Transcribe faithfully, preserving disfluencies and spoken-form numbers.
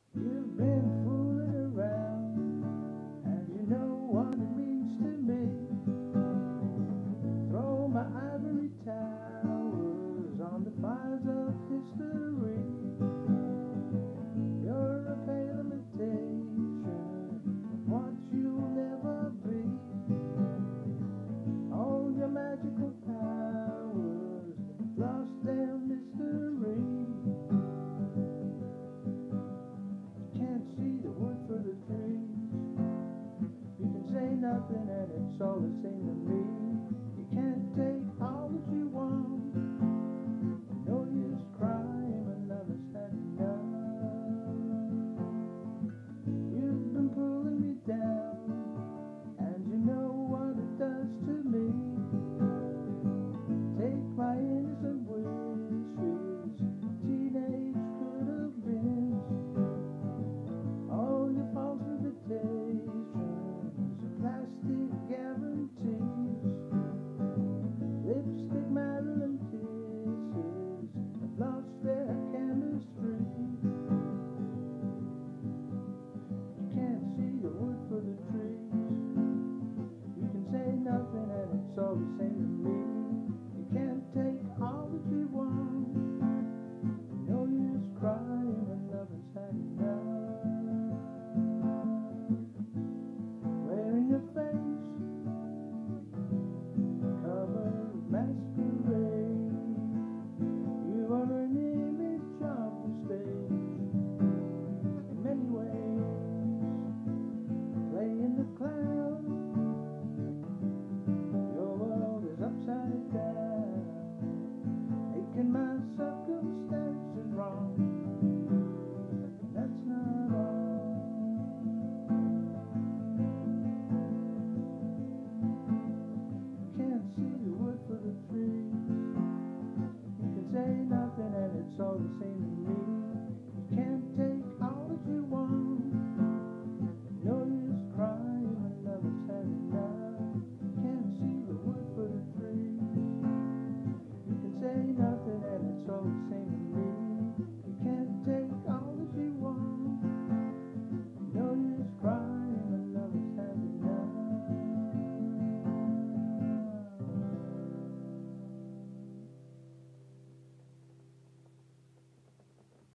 You've been fooling around, and you know what it means to me. Throw my ivory towers on the fires of history. You're a pale imitation of what you'll never be. All your magical powers lost their mystery. You can't see the wood for the trees. You can say nothing and it's all the same to me. You can't take all that you want. No use crying when others had enough. You've been pulling me down, and you know what it does to me. Take my innocent wishes, teenage could have been. All your false invitations, plastic guarantees, lipstick Marilyn kisses have lost their chemistry. You can't see the wood for the trees. You can say nothing and it's all the same to me. You can't take all that you want. No use crying when others had enough. Wearing a face covered with masquerade, you are an image of the stage in many ways. Playing the clown, your world is upside down, making my circumstances wrong. That's not all. Can't see the wood for the trees. You can say nothing and it's all the same.